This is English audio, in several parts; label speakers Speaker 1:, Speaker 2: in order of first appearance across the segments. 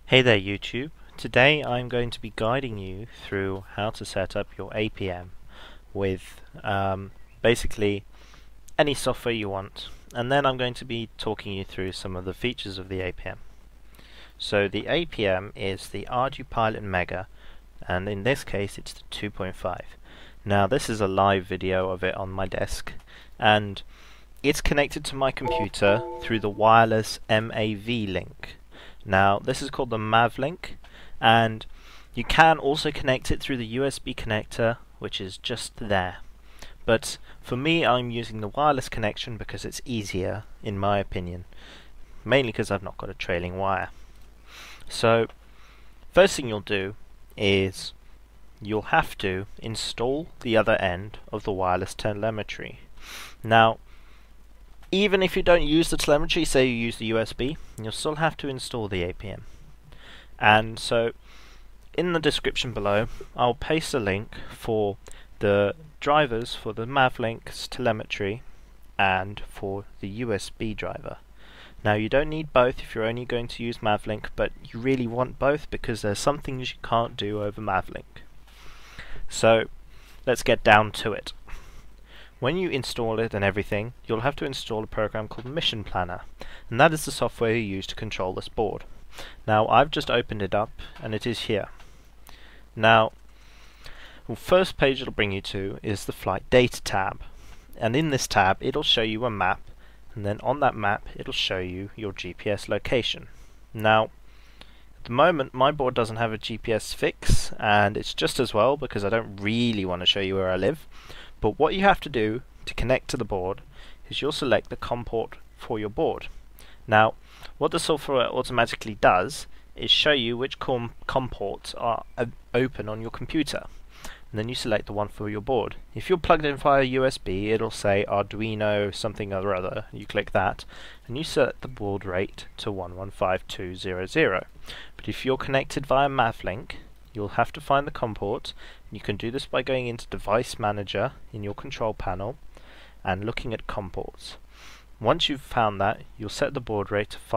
Speaker 1: Hey there YouTube. Today I'm going to be guiding you through how to set up your APM with basically any software you want, and then I'm going to be talking you through some of the features of the APM. So the APM is the ArduPilot Mega, and in this case it's the 2.5. Now this is a live video of it on my desk, and it's connected to my computer through the wireless MAV link. Now this is called the MAV link, and you can also connect it through the USB connector, which is just there. But for me, I'm using the wireless connection because it's easier, in my opinion, mainly because I've not got a trailing wire. So first thing you'll do is you'll have to install the other end of the wireless telemetry. Now even if you don't use the telemetry, say you use the USB, you'll still have to install the APM. And so in the description below I'll paste a link for the drivers for the MAVLink's telemetry and for the USB driver. Now you don't need both if you're only going to use MAVLink, but you really want both because there's some things you can't do over MAVLink. So let's get down to it. When you install it and everything, you'll have to install a program called Missionplanner, and that is the software you use to control this board. Now I've just opened it up and it is here. Now the first page it'll bring you to is the flight data tab, and in this tab it'll show you a map, and then on that map it'll show you your GPS location. Now at the moment my board doesn't have a GPS fix, and it's just as well because I don't really want to show you where I live. But what you have to do to connect to the board is you'll select the COM port for your board. Now what the software automatically does is show you which COM ports are open on your computer, and then you select the one for your board. If you're plugged in via USB, it'll say Arduino something or other. You click that and you set the baud rate to 115200. But if you're connected via MAVLink, you'll have to find the COM port. You can do this by going into Device Manager in your control panel and looking at COM ports. Once you've found that, you'll set the baud rate to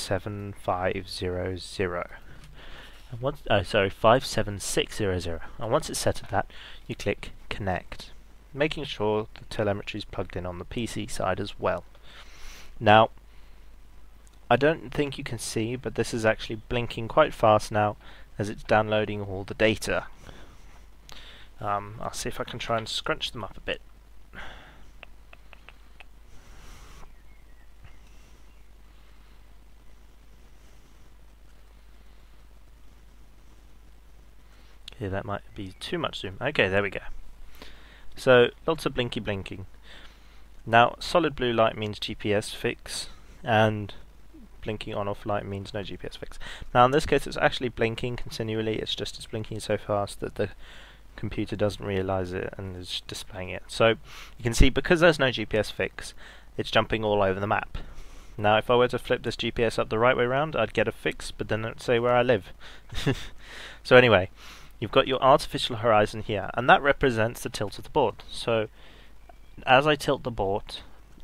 Speaker 1: 57500. And 57600. And once it's set at that, you click Connect, making sure the telemetry is plugged in on the PC side as well. Now, I don't think you can see, but this is actually blinking quite fast now as it's downloading all the data. I'll see if I can try and scrunch them up a bit. Okay, that might be too much zoom. Okay, there we go. So lots of blinky blinking. Now solid blue light means GPS fix, and blinking on off light means no GPS fix. Now in this case it's actually blinking continually, it's just it's blinking so fast that the computer doesn't realize it and is displaying it. So you can see because there's no GPS fix, it's jumping all over the map. Now if I were to flip this GPS up the right way around, I'd get a fix, but then it'd say where I live. So anyway, you've got your artificial horizon here, and that represents the tilt of the board. So as I tilt the board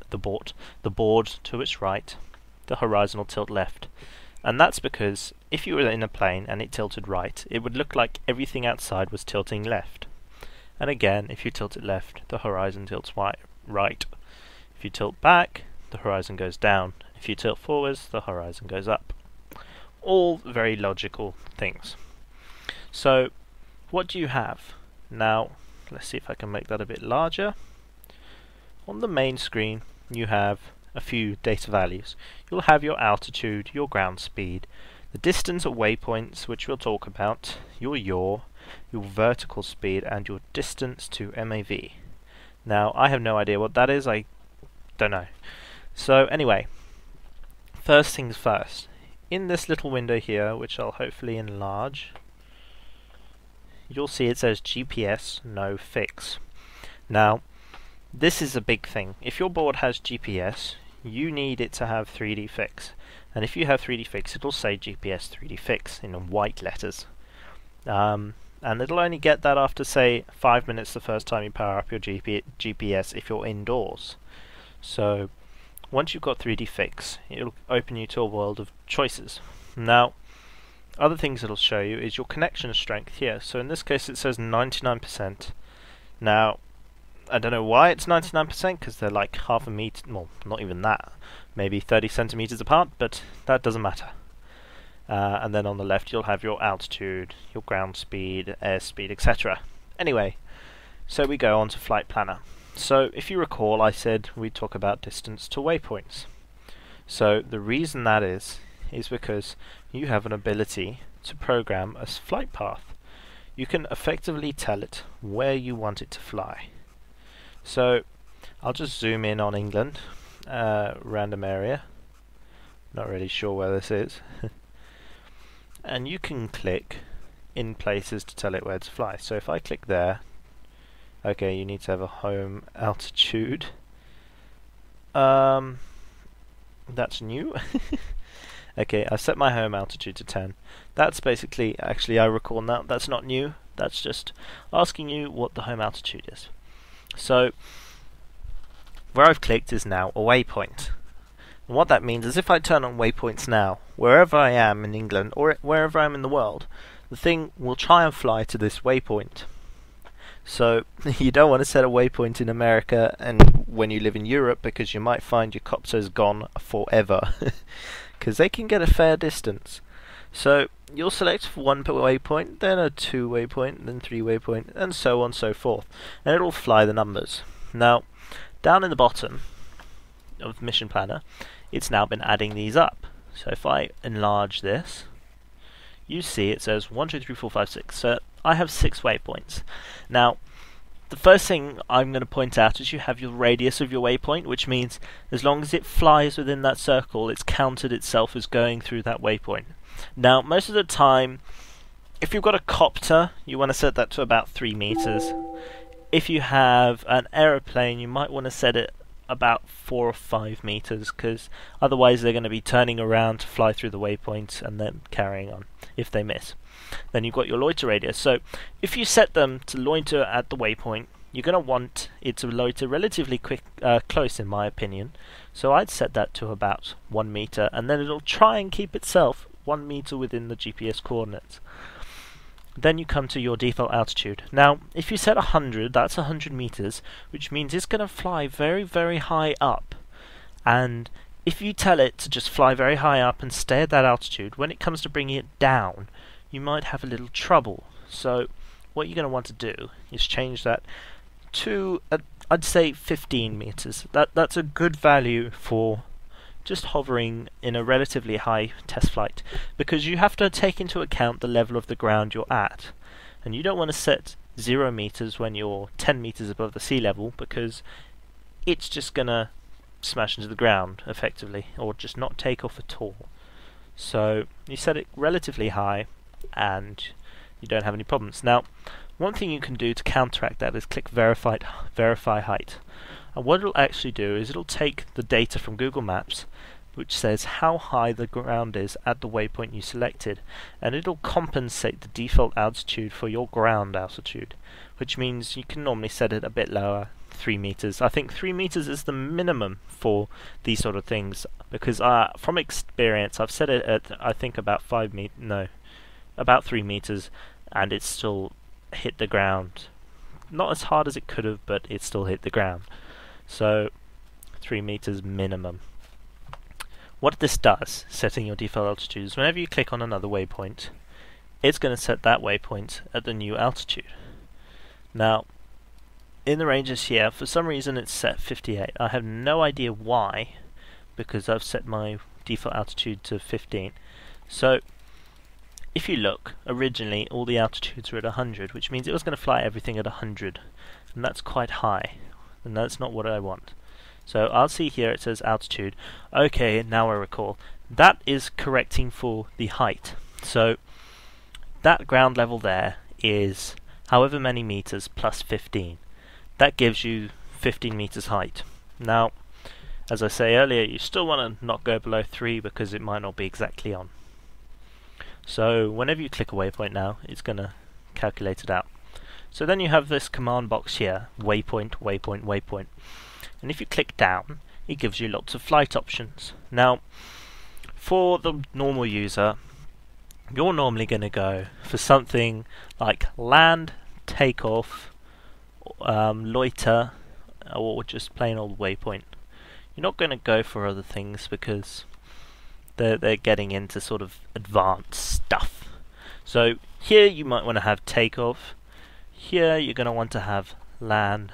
Speaker 1: to its right, the horizon will tilt left. And that's because if you were in a plane and it tilted right, it would look like everything outside was tilting left. And again, if you tilt it left, the horizon tilts right. If you tilt back, the horizon goes down. If you tilt forwards, the horizon goes up. All very logical things. So what do you have? Now let's see if I can make that a bit larger. On the main screen you have a few data values. You'll have your altitude, your ground speed, the distance at waypoints, which we'll talk about, your yaw, your vertical speed, and your distance to MAV. Now I have no idea what that is, I don't know. So anyway, first things first, in this little window here, which I'll hopefully enlarge, you'll see it says GPS no fix. Now this is a big thing. If your board has GPS, you need it to have 3D fix, and if you have 3D fix, it'll say GPS 3D fix in white letters, and it'll only get that after say 5 minutes the first time you power up your GPS if you're indoors. So once you've got 3D fix, it'll open you to a world of choices. Now other things it'll show you is your connection strength here. So in this case it says 99%. Now, I don't know why it's 99%, because they're like half a meter, well, not even that, maybe 30 centimeters apart, but that doesn't matter. And then on the left you'll have your altitude, your ground speed, airspeed, etc. Anyway, so we go on to Flight Planner. So if you recall, I said we'd talk about distance to waypoints. So the reason that is because you have an ability to program a flight path. You can effectively tell it where you want it to fly. So I'll just zoom in on England, random area, not really sure where this is, and you can click in places to tell it where to fly. So if I click there, okay, you need to have a home altitude. That's new. Okay, I've set my home altitude to 10. That's basically, actually I recall now, that's not new, that's just asking you what the home altitude is. So, where I've clicked is now a waypoint. And what that means is if I turn on waypoints now, wherever I am in England, or wherever I'm in the world, the thing will try and fly to this waypoint. So, you don't want to set a waypoint in America and when you live in Europe, because you might find your copter's gone forever. Because they can get a fair distance. So you'll select one waypoint, then a 2 waypoint, then 3 waypoint, and so on and so forth. And it'll fly the numbers. Now, down in the bottom of Missionplanner, it's now been adding these up. So if I enlarge this, you see it says 1, 2, 3, 4, 5, 6. So I have 6 waypoints. Now, the first thing I'm going to point out is you have your radius of your waypoint, which means as long as it flies within that circle, it's counted itself as going through that waypoint. Now, most of the time, if you've got a copter, you want to set that to about 3 meters. If you have an aeroplane, you might want to set it about 4 or 5 meters, because otherwise they're going to be turning around to fly through the waypoint and then carrying on if they miss. Then you've got your loiter radius. So if you set them to loiter at the waypoint, you're going to want it to loiter relatively close, in my opinion. So I'd set that to about 1 meter, and then it'll try and keep itself 1 meter within the GPS coordinates. Then you come to your default altitude. Now, if you set 100, that's 100 meters, which means it's going to fly very, very high up. And if you tell it to just fly very high up and stay at that altitude, when it comes to bringing it down, you might have a little trouble. So what you're going to want to do is change that to, I'd say 15 meters. That's a good value for just hovering in a relatively high test flight, because you have to take into account the level of the ground you're at. And you don't want to set 0 meters when you're 10 meters above the sea level, because it's just going to smash into the ground effectively, or just not take off at all. So you set it relatively high and you don't have any problems. Now, one thing you can do to counteract that is click verify height. And what it'll actually do is it'll take the data from Google Maps, which says how high the ground is at the waypoint you selected, and it'll compensate the default altitude for your ground altitude, which means you can normally set it a bit lower, 3 meters. I think 3 meters is the minimum for these sort of things, because from experience I've set it at, I think, about 3 meters, and it's still hit the ground. Not as hard as it could have, but it still hit the ground. So 3 meters minimum. What this does, setting your default altitude, is whenever you click on another waypoint, it's going to set that waypoint at the new altitude. Now, in the ranges here, for some reason it's set 58. I have no idea why, because I've set my default altitude to 15. So if you look, originally all the altitudes were at 100, which means it was going to fly everything at 100, and that's quite high, and that's not what I want. So I'll see here it says altitude. Okay, now I recall. That is correcting for the height. So that ground level there is however many meters plus 15. That gives you 15 meters height. Now, as I say earlier, you still want to not go below 3 because it might not be exactly on. So whenever you click a waypoint now, it's going to calculate it out. So then you have this command box here, waypoint, waypoint, waypoint. And if you click down, it gives you lots of flight options. Now, for the normal user, you're normally going to go for something like land, takeoff, loiter, or just plain old waypoint. You're not going to go for other things because they're getting into sort of advanced stuff. So here you might want to have takeoff. Here you're going to want to have land.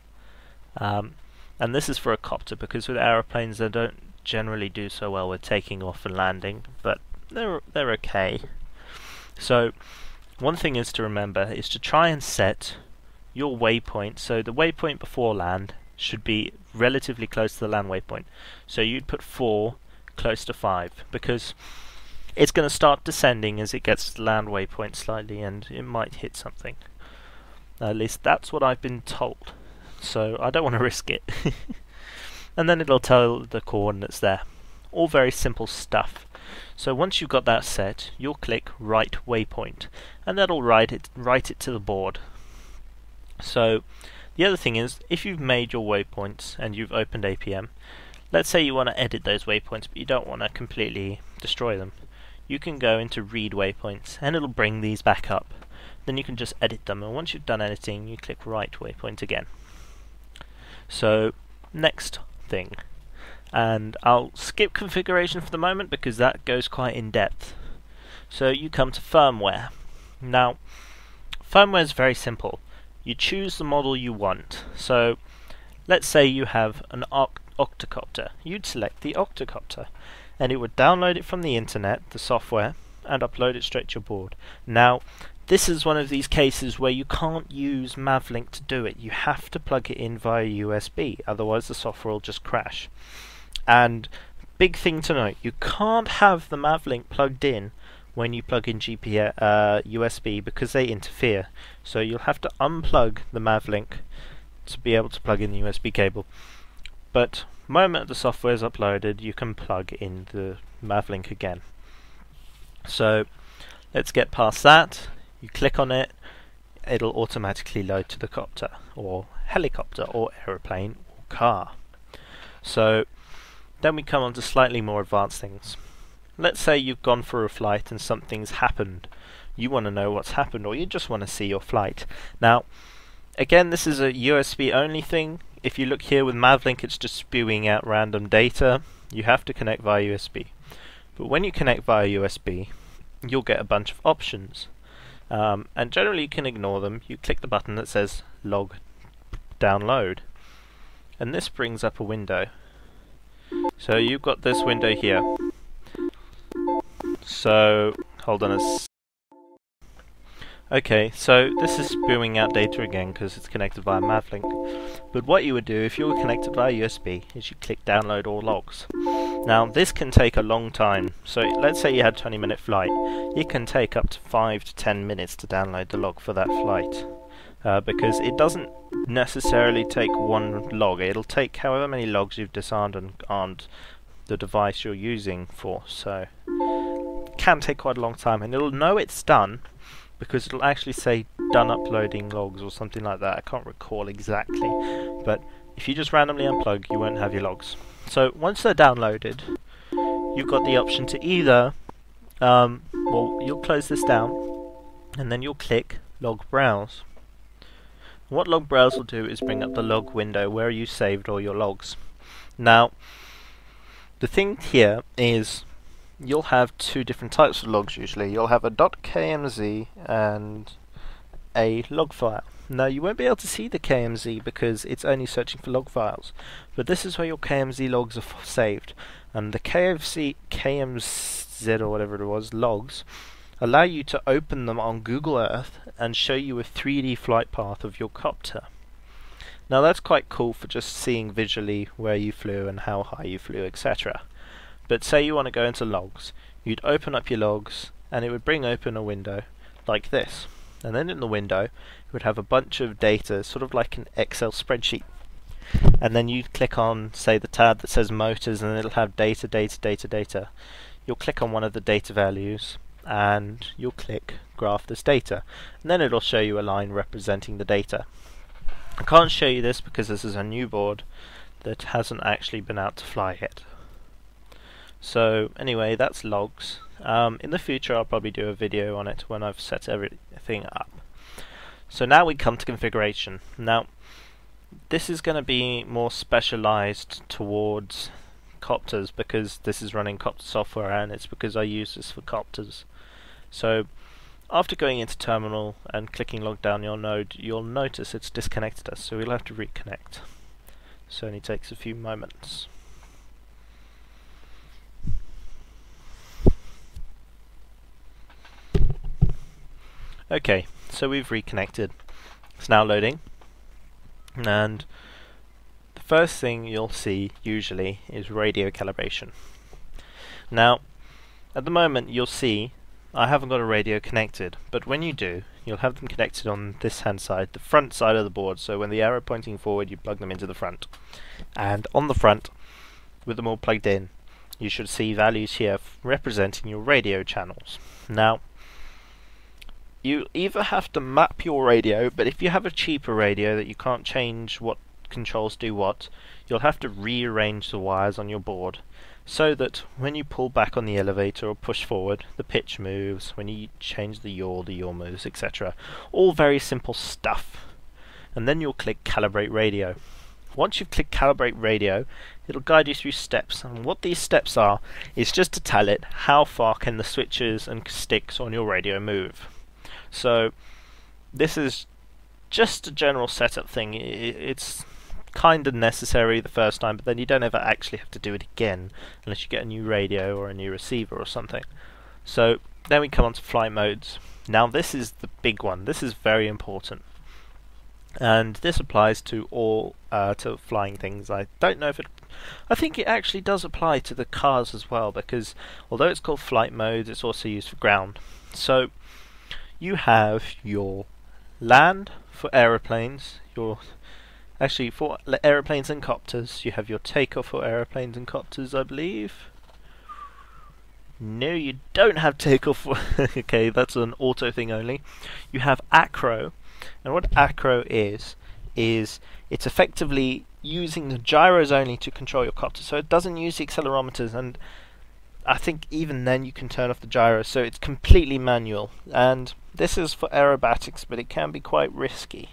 Speaker 1: And this is for a copter, because with aeroplanes they don't generally do so well with taking off and landing, but they're okay. So one thing is to remember is to try and set your waypoint. So the waypoint before land should be relatively close to the land waypoint. So you'd put 4 close to 5, because it's going to start descending as it gets to the land waypoint slightly, and it might hit something. At least that's what I've been told. So I don't want to risk it. And then it'll tell the coordinates there. All very simple stuff. So once you've got that set, you'll click Write Waypoint, and that'll write it to the board. So the other thing is, if you've made your waypoints and you've opened APM, let's say you want to edit those waypoints but you don't want to completely destroy them, you can go into Read Waypoints and it'll bring these back up. Then you can just edit them, and once you've done editing you click Write Waypoint again. So next thing, and I'll skip configuration for the moment because that goes quite in depth. So you come to firmware. Now firmware is very simple. You choose the model you want. So let's say you have an octocopter. You'd select the octocopter and it would download it from the internet, the software, and upload it straight to your board. Now this is one of these cases where you can't use Mavlink to do it. You have to plug it in via USB, otherwise the software will just crash. And big thing to note, you can't have the Mavlink plugged in when you plug in USB because they interfere. So you'll have to unplug the Mavlink to be able to plug in the USB cable. But the moment the software is uploaded, you can plug in the Mavlink again. So let's get past that. You click on it, it'll automatically load to the copter, or helicopter, or aeroplane, or car. So then we come on to slightly more advanced things. Let's say you've gone for a flight and something's happened. You want to know what's happened, or you just want to see your flight. Now, again, this is a USB only thing. If you look here with Mavlink, it's just spewing out random data. You have to connect via USB. But when you connect via USB, you'll get a bunch of options. And generally you can ignore them. You click the button that says Log Download, and this brings up a window. So you've got this window here. So hold on okay, so this is spewing out data again because it's connected via Mavlink. But what you would do if you were connected via USB is you click Download All Logs. Now this can take a long time. So let's say you had a 20-minute flight. It can take up to 5 to 10 minutes to download the log for that flight. Because it doesn't necessarily take one log. It'll take however many logs you've disarmed and armed the device you're using for. So it can take quite a long time, and it'll know it's done because it'll actually say done uploading logs or something like that. I can't recall exactly, but if you just randomly unplug, you won't have your logs. So once they're downloaded, you've got the option to either well, you'll close this down and then you'll click Log Browse. What Log Browse will do is bring up the log window where you saved all your logs. Now the thing here is you'll have 2 different types of logs usually. You'll have a .kmz and a log file. Now you won't be able to see the KMZ because it's only searching for log files, but this is where your KMZ logs are saved, and the KMZ or whatever it was logs allow you to open them on Google Earth and show you a 3D flight path of your copter. Now that's quite cool for just seeing visually where you flew and how high you flew, etc. But say you want to go into logs, you'd open up your logs and it would bring open a window like this. And then in the window, it would have a bunch of data, sort of like an Excel spreadsheet. And then you click on, say, the tab that says motors, and it'll have data, data, data, data. You'll click on one of the data values, and you'll click graph this data. And then it'll show you a line representing the data. I can't show you this because this is a new board that hasn't actually been out to fly yet. So anyway, that's logs. In the future I'll probably do a video on it when I've set everything up. So now we come to configuration. Now this is going to be more specialized towards copters because this is running copter software, and it's because I use this for copters. So after going into terminal and clicking log down your node, you'll notice it's disconnected us, so we'll have to reconnect. So it only takes a few moments. Okay, so we've reconnected. It's now loading, and the first thing you'll see usually is radio calibration. Now at the moment you'll see I haven't got a radio connected, but when you do, you'll have them connected on this hand side, the front side of the board. So when the arrow pointing forward, you plug them into the front, and on the front, with them all plugged in, you should see values here representing your radio channels. Now you either have to map your radio, but if you have a cheaper radio that you can't change what controls do what, you'll have to rearrange the wires on your board so that when you pull back on the elevator or push forward, the pitch moves. When you change the yaw moves, etc. All very simple stuff. And then you'll click Calibrate Radio. Once you've clicked Calibrate Radio, it'll guide you through steps, and what these steps are is just to tell it how far can the switches and sticks on your radio move. So this is just a general setup thing. It's kind of necessary the first time, but then you don't ever actually have to do it again unless you get a new radio or a new receiver or something. So then we come on to flight modes. Now this is the big one. This is very important, and this applies to all to flying things. I don't know if I think it actually does apply to the cars as well, because although it's called flight modes, it's also used for ground. So you have your land for aeroplanes, actually for aeroplanes and copters. You have your takeoff for aeroplanes and copters, I believe. No, you don't have takeoff for okay, that's an auto thing only. You have acro, and what acro is it's effectively using the gyros only to control your copter, so it doesn't use the accelerometers, and I think even then you can turn off the gyros, so it's completely manual. And this is for aerobatics, but it can be quite risky.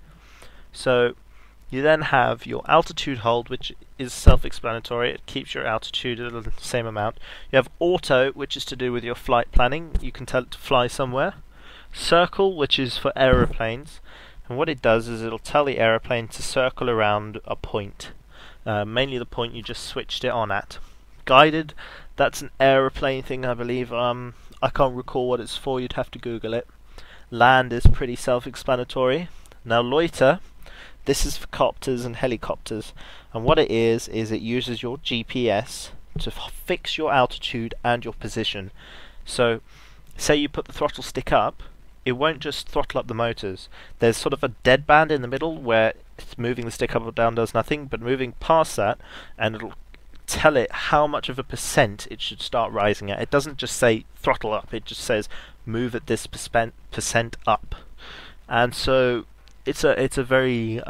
Speaker 1: So you then have your altitude hold, which is self-explanatory. It keeps your altitude at the same amount. You have auto, which is to do with your flight planning. You can tell it to fly somewhere. Circle, which is for aeroplanes, and what it does is it'll tell the aeroplane to circle around a point, mainly the point you just switched it on at. Guided, that's an aeroplane thing, I believe. I can't recall what it's for, you'd have to Google it. Land is pretty self-explanatory. Now loiter, this is for copters and helicopters, and what it is it uses your GPS to fix your altitude and your position. So say you put the throttle stick up, it won't just throttle up the motors. There's sort of a dead band in the middle where it's moving the stick up or down does nothing, but moving past that, and it'll tell it how much of a percent it should start rising at. It doesn't just say throttle up, it just says move at this percent up. And so it's a very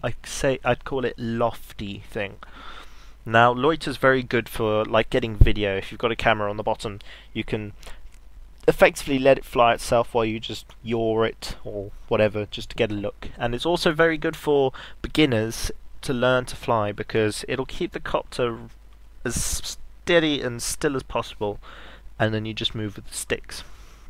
Speaker 1: I'd call it lofty thing. Now loiter's very good for like getting video. If you've got a camera on the bottom, you can effectively let it fly itself while you just yaw it or whatever just to get a look. And it's also very good for beginners to learn to fly, because it'll keep the copter as steady and still as possible, and then you just move with the sticks.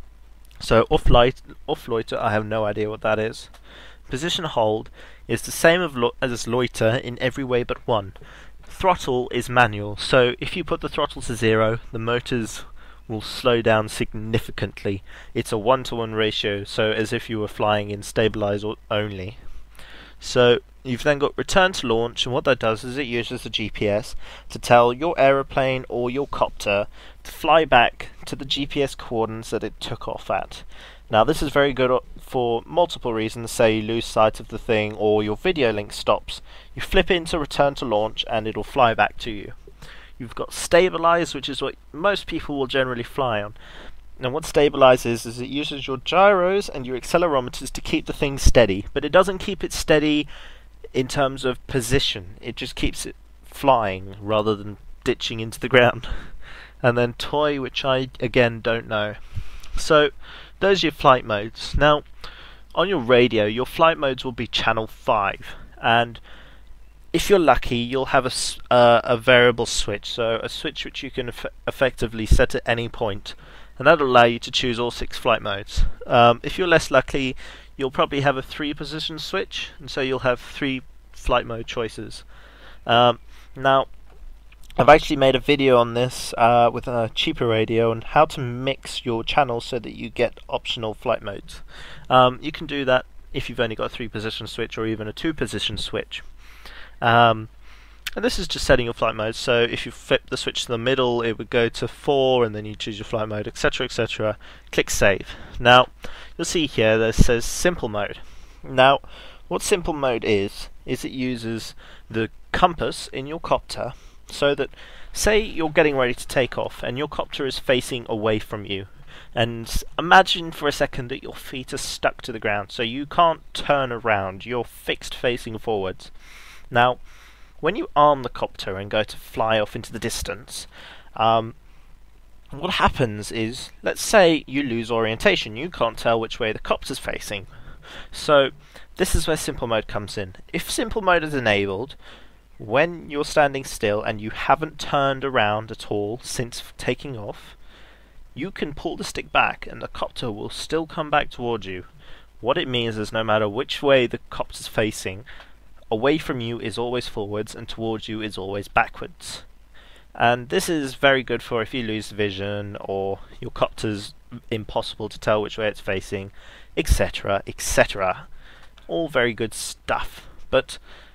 Speaker 1: So off loiter, I have no idea what that is. Position hold is the same as loiter in every way but one. Throttle is manual, so if you put the throttle to 0, the motors will slow down significantly. It's a 1-to-1 ratio, so as if you were flying in stabilize only. So you've then got return to launch, and what that does is it uses the GPS to tell your aeroplane or your copter to fly back to the GPS coordinates that it took off at. Now this is very good for multiple reasons. Say you lose sight of the thing or your video link stops, you flip into return to launch and it'll fly back to you. You've got stabilize, which is what most people will generally fly on. Now what stabilize is it uses your gyros and your accelerometers to keep the thing steady, but it doesn't keep it steady in terms of position, it just keeps it flying rather than ditching into the ground. and then toy, which I again don't know. So those are your flight modes. Now on your radio, your flight modes will be channel 5, and if you're lucky, you'll have a variable switch, so a switch which you can effectively set at any point, and that'll allow you to choose all 6 flight modes. If you're less lucky, you'll probably have a 3-position switch, and so you'll have 3 flight mode choices. Now, I've actually made a video on this with a cheaper radio on how to mix your channels so that you get optional flight modes. You can do that if you've only got a 3-position switch or even a 2-position switch. And this is just setting your flight mode. So if you flip the switch to the middle, it would go to 4, and then you choose your flight mode, etc., etc. Click save. Now you'll see here that says simple mode. Now what simple mode is it uses the compass in your copter, so that say you're getting ready to take off and your copter is facing away from you, and imagine for a second that your feet are stuck to the ground, so you can't turn around, you're fixed facing forwards. Now, when you arm the copter and go to fly off into the distance, what happens is, let's say you lose orientation, you can't tell which way the copter's facing. So this is where simple mode comes in. If simple mode is enabled, when you're standing still and you haven't turned around at all since taking off, you can pull the stick back and the copter will still come back towards you. What it means is no matter which way the copter's facing, away from you is always forwards and towards you is always backwards. And this is very good for if you lose vision or your copter's impossible to tell which way it's facing, etc., etc. All very good stuff, but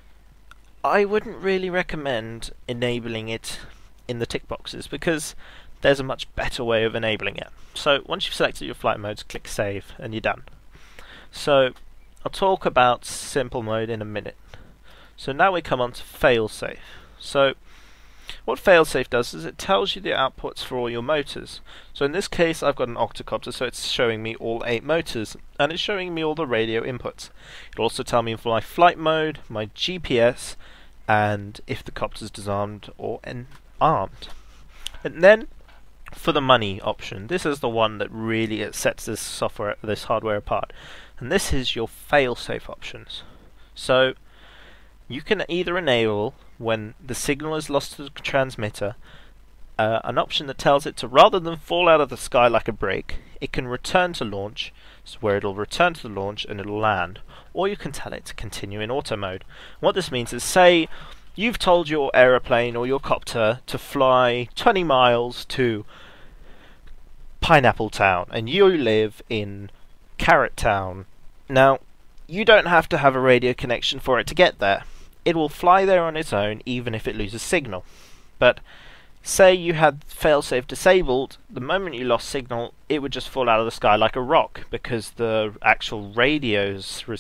Speaker 1: I wouldn't really recommend enabling it in the tick boxes because there's a much better way of enabling it. So once you've selected your flight modes, click save and you're done. So I'll talk about simple mode in a minute. So now we come on to failsafe. So what failsafe does is it tells you the outputs for all your motors. So in this case I've got an octocopter, so it's showing me all 8 motors and it's showing me all the radio inputs. It'll also tell me for my flight mode, my GPS, and if the copter's disarmed or armed. And then for the money option, this is the one that really sets this hardware apart, and this is your failsafe options. So you can either enable, when the signal is lost to the transmitter, an option that tells it to, rather than fall out of the sky like a brick, it can return to launch, so where it'll return to the launch and it'll land. Or you can tell it to continue in auto mode. What this means is, say you've told your aeroplane or your copter to fly 20 miles to Pineapple Town and you live in Carrot Town. Now, you don't have to have a radio connection for it to get there. It will fly there on its own even if it loses signal. But say you had failsafe disabled, the moment you lost signal it would just fall out of the sky like a rock, because the actual radio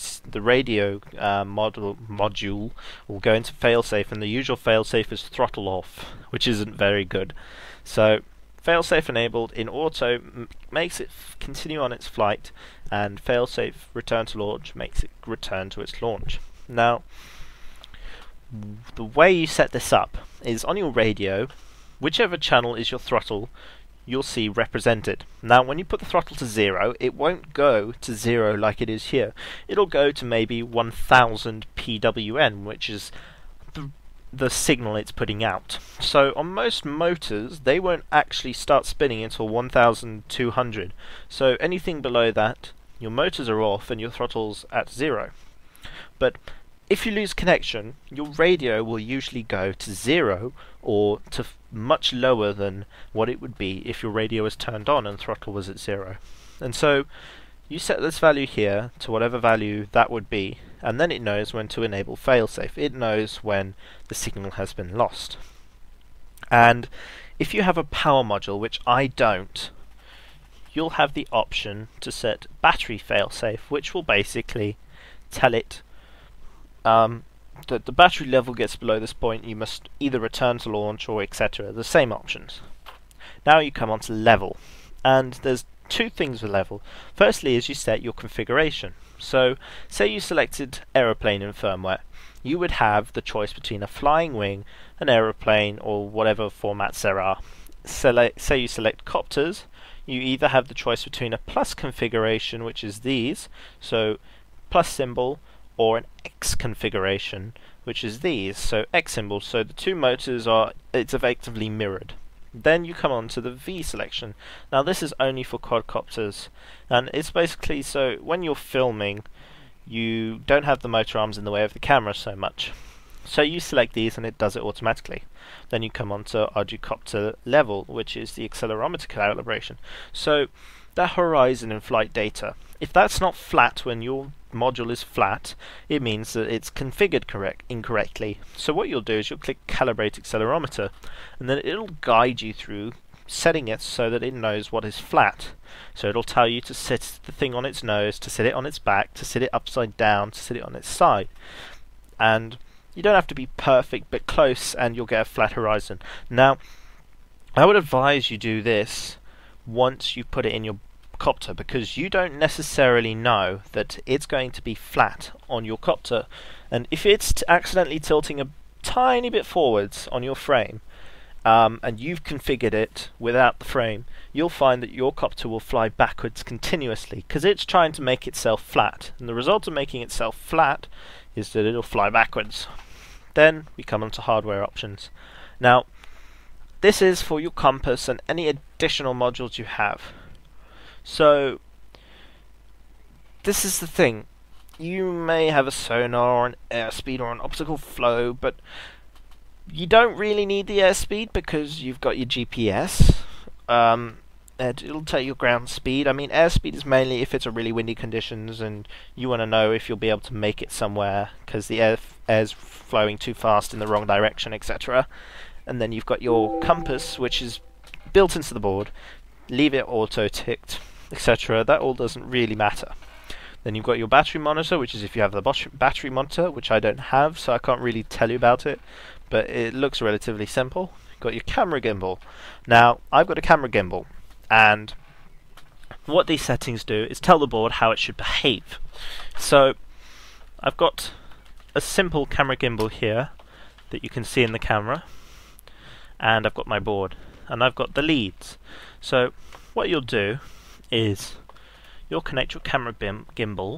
Speaker 1: module will go into failsafe, and the usual failsafe is throttle off, which isn't very good. So failsafe enabled in auto makes it continue on its flight, and failsafe return to launch makes it return to its launch. Now the way you set this up is on your radio, whichever channel is your throttle, you'll see represented. Now when you put the throttle to 0, it won't go to 0 like it is here. It'll go to maybe 1000 PWN, which is the signal it's putting out. So on most motors, they won't actually start spinning until 1200. So anything below that, your motors are off and your throttle's at 0. But if you lose connection, your radio will usually go to 0 or to much lower than what it would be if your radio was turned on and throttle was at 0. And so you set this value here to whatever value that would be, and then it knows when to enable failsafe. It knows when the signal has been lost. And if you have a power module, which I don't, you'll have the option to set battery failsafe, which will basically tell it that the battery level gets below this point, you must either return to launch or etc. The same options. Now you come on to level, and there's two things with level. Firstly is you set your configuration. So say you selected aeroplane in firmware, you would have the choice between a flying wing, an aeroplane, or whatever formats there are. say you select copters, you either have the choice between a plus configuration, which is these, so plus symbol, or an X configuration, which is these, so X symbol. So the two motors it's effectively mirrored. Then you come on to the V selection. Now this is only for quadcopters, and it's basically so when you're filming, you don't have the motor arms in the way of the camera so much. So you select these and it does it automatically. Then you come on to quadcopter level, which is the accelerometer calibration. So that horizon in flight data, if that's not flat when your module is flat, it means that it's configured incorrectly. So what you'll do is you'll click calibrate accelerometer, and then it'll guide you through setting it so that it knows what is flat. So it'll tell you to sit the thing on its nose, to sit it on its back, to sit it upside down, to sit it on its side. And you don't have to be perfect, but close, and you'll get a flat horizon. Now, I would advise you do this once you put it in your copter, because you don't necessarily know that it's going to be flat on your copter, and if it's accidentally tilting a tiny bit forwards on your frame, and you've configured it without the frame, you'll find that your copter will fly backwards continuously because it's trying to make itself flat, and the result of making itself flat is that it'll fly backwards. Then we come on to hardware options. Now this is for your compass and any additional modules you have. So this is the thing, you may have a sonar or an airspeed or an optical flow, but you don't really need the airspeed because you've got your GPS. It'll tell you ground speed. I mean, airspeed is mainly if it's a really windy conditions and you want to know if you'll be able to make it somewhere because the air's flowing too fast in the wrong direction, etc. And then you've got your compass, which is built into the board. Leave it auto-ticked, etc. That all doesn't really matter. Then you've got your battery monitor, which is if you have the battery monitor, which I don't have, so I can't really tell you about it, but it looks relatively simple. You've got your camera gimbal. Now, I've got a camera gimbal, and what these settings do is tell the board how it should behave. So, I've got a simple camera gimbal here that you can see in the camera, and I've got my board, and I've got the leads. So, what you'll do is you'll connect your camera gimbal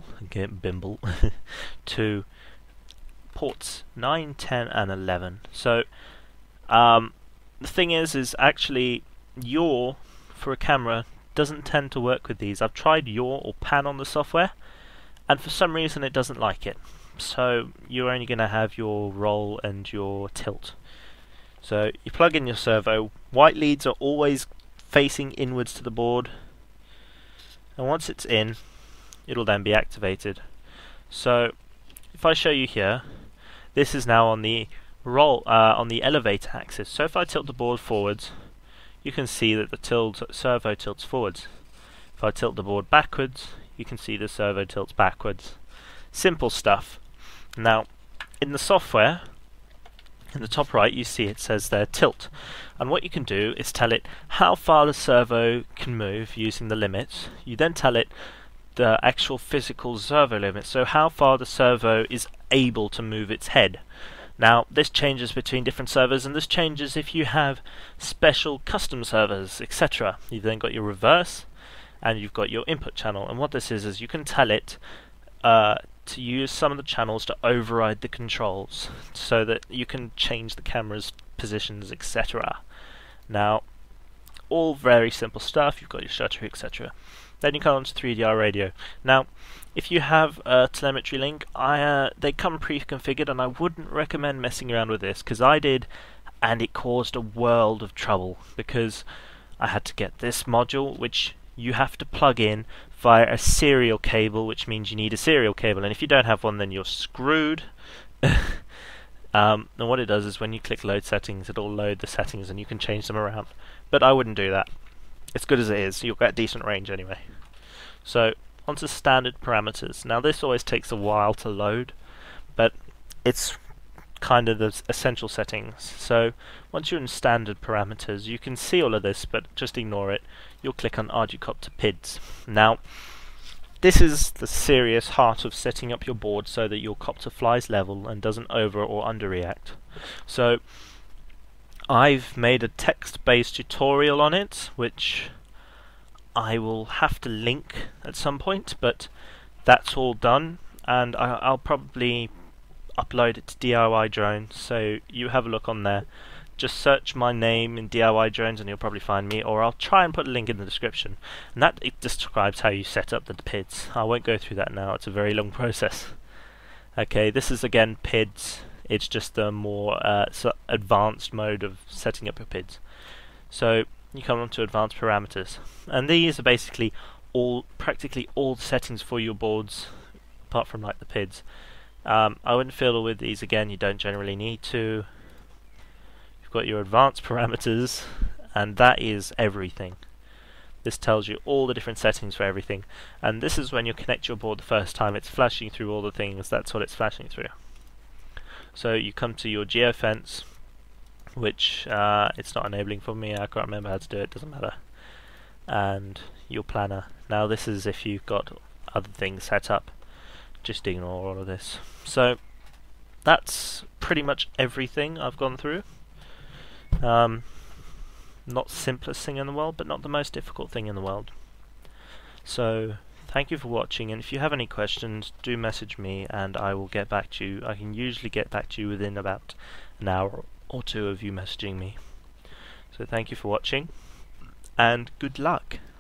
Speaker 1: to ports 9, 10 and 11. So the thing is actually yaw for a camera doesn't tend to work with these. I've tried yaw or pan on the software, and for some reason it doesn't like it. So you're only going to have your roll and your tilt. So you plug in your servo. White leads are always facing inwards to the board, and once it's in, it'll then be activated. So if I show you here, this is now on the on the elevator axis. So if I tilt the board forwards, you can see that the servo tilts forwards. If I tilt the board backwards, you can see the servo tilts backwards. Simple stuff. Now, in the software, in the top right, you see it says there tilt, and what you can do is tell it how far the servo can move using the limits. You then tell it the actual physical servo limit, so how far the servo is able to move its head. Now this changes between different servers, and this changes if you have special custom servers, etc. You've then got your reverse and you've got your input channel, and what this is you can tell it to use some of the channels to override the controls so that you can change the camera's positions, etc. Now, all very simple stuff. You've got your shutter, etc. Then you come on to 3DR radio. Now, if you have a telemetry link, they come pre-configured, and I wouldn't recommend messing around with this, because I did, and it caused a world of trouble, because I had to get this module, which you have to plug in via a serial cable, which means you need a serial cable, and if you don't have one, then you're screwed. And what it does is when you click load settings, it'll load the settings and you can change them around. But I wouldn't do that. It's good as it is. You'll get decent range anyway. So onto standard parameters. Now this always takes a while to load, but it's kind of the essential settings. So once you're in standard parameters, you can see all of this, but just ignore it. You'll click on quadcopter PIDs. Now this is the serious heart of setting up your board so that your copter flies level and doesn't over or under react. So I've made a text-based tutorial on it, which I will have to link at some point, but that's all done, and I'll probably upload it to DIY Drones, so you have a look on there. Just search my name in DIY Drones and you'll probably find me, or I'll try and put a link in the description. And that it describes how you set up the PIDs. I won't go through that now, it's a very long process. Okay, this is again PIDs. It's just a more advanced mode of setting up your PIDs. So you come on to advanced parameters, and these are basically practically all the settings for your boards, apart from like the PIDs. I wouldn't fiddle with these again, you don't generally need to. You've got your advanced parameters, and that is everything. This tells you all the different settings for everything, and this is when you connect your board the first time, it's flashing through all the things, that's what it's flashing through. So you come to your geofence, which it's not enabling for me, I can't remember how to do it, doesn't matter. And your planner. Now this is if you've got other things set up, just ignore all of this. So that's pretty much everything I've gone through. Not simplest thing in the world, but not the most difficult thing in the world. So thank you for watching, and if you have any questions, do message me and I will get back to you. I can usually get back to you within about an hour or two of you messaging me. So thank you for watching, and good luck.